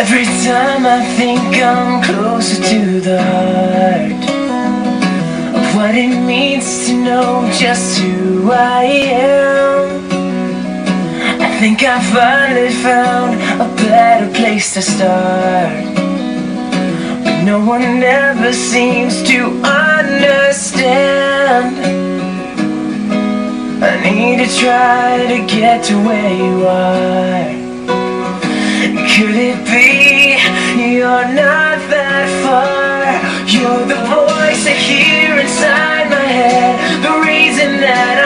Every time I think I'm closer to the heart of what it means to know just who I am, I think I finally found a better place to start. But no one ever seems to understand. I need to try to get to where you are. Could it be you're not that far? You're the voice I hear inside my head, the reason that